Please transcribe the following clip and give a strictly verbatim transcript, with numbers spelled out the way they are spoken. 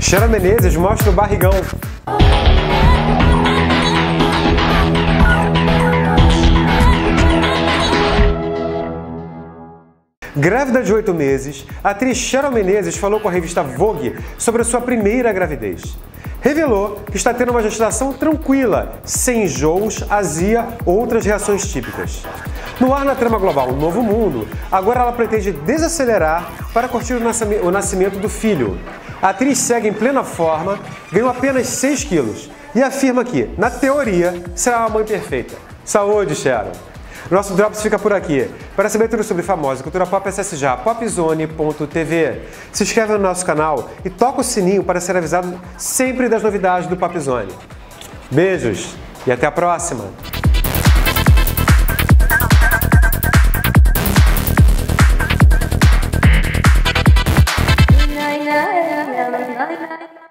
Sharon Menezes mostra o barrigão. Grávida de oito meses, a atriz Sharon Menezes falou com a revista Vogue sobre a sua primeira gravidez. Revelou que está tendo uma gestação tranquila, sem enjoos, azia ou outras reações típicas. No ar na trama global Um Novo Mundo, agora ela pretende desacelerar para curtir o nascimento do filho. A atriz segue em plena forma, ganhou apenas seis quilos e afirma que, na teoria, será uma mãe perfeita. Saúde, Sharon! Nosso Drops fica por aqui. Para saber tudo sobre famosa e cultura pop, acesse já popzone ponto tv. Se inscreve no nosso canal e toca o sininho para ser avisado sempre das novidades do Popzone. Beijos e até a próxima! Na na na na na na